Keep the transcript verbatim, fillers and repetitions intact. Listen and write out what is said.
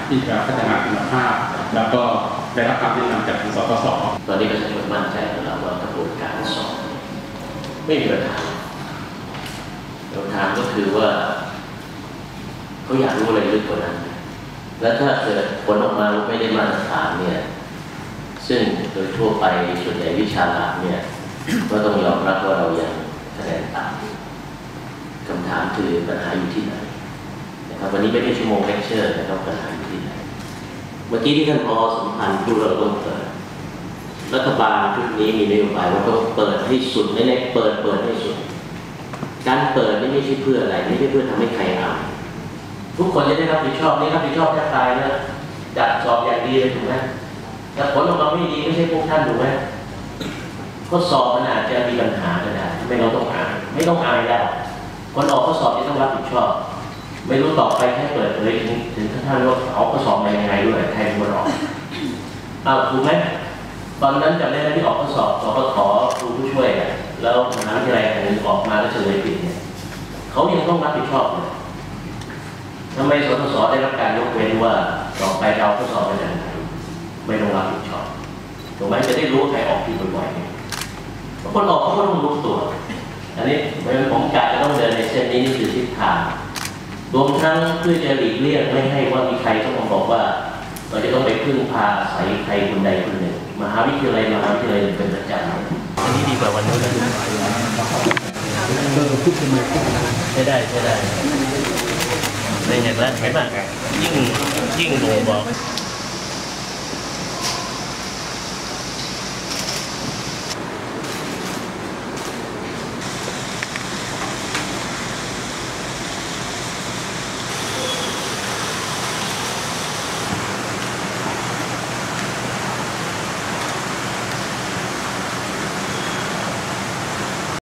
ที่จะพัฒนาคุณภาพแล้วก็ได้รับคำแนะนำจากทางสปส. ตอนนี้ประชาชนมั่นใจแล้วว่ากระบวนการสอบไม่มีปัญหาปัญหาก็คือว่าเขาอยากรู้อะไรลึกกว่านั้นและถ้าเกิดผลออกมาไม่ได้มาตรฐานเนี่ยซึ่งโดยทั่วไปส่วนใหญ่วิชาหลักเนี่ยก็ต้องยอมรับว่าเรายังคะแนนต่ำคำถามคือปัญหาอยู่ที่ไหนนะครับวันนี้ไม่ใช่ชั่วโมงเลคเชอร์นะครับปัญหาอยู่ที่ไหนเมื่อกี้ที่ท่านพอสัมพันธ์พูดเราต้องเปิดรัฐบาลชุดนี้มีนโยบายว่าต้องเปิดให้สุดไม่ได้เปิดเปิดให้สุดการเปิดนี่ไม่ใช่เพื่ออะไรไม่ใช่เพื่อทำให้ใครเอาทุกคนจะได้รับผิดชอบนี่รับผิดชอบแทบตายนะจัดสอบอย่างดีเลยถูกไหมแต่ผลออกมาไม่ดีไม่ใช่พวกท่านถูกไหมข้อสอบมันอาจจะมีปัญหาก็ได้ไม่เราต้องอ่านไม่ต้องอายแล้วคนออกข้อสอบจะต้องรับผิดชอบไม่รู้ต่อไปแค่เปิดเผยถึงถึงท่านว่าเอาข้อสอบมายังไงด้วยใครเป็นคนออกเอาถูกไหมตอนนั้นจำได้ไหมที่ออกข้อสอบสอบขอครูผู้ช่วยแล้วมหาวิทยาลัยแห่งหนึ่งออกมาแล้วเฉลยผิดเนี่ยเขายังต้องรับผิดชอบเลยทำไมสปส.ได้รับการยกเว้นว่าต่อไปเราข้อสอบเป็นอย่างไรไม่ต้องรับผิดชอบถูกไหมจะได้รู้ใครออกผิดบ่อยๆเพราะคนออกเขาก็ต้องรู้ตัวอันนี้ผมกะจะต้องเดินในเส้นนี้นี่คือทิศทางรวมทั้งเพื่อจะหลีกเลี่ยงไม่ให้ว่ามีใครต้องมาบอกว่าเราจะต้องไปพึ่งพาอาศัยใครคนใดคนหนึ่งมหาวิทยาลัยมหาวิทยาลัยเป็นประจำอันนี้ดีกว่าวันนู้นนะเออพูดทำไมใช่ได้ใช่ได้ในเห็นแล้วเห็นไหมยิ่งยิ่งบ่งบอก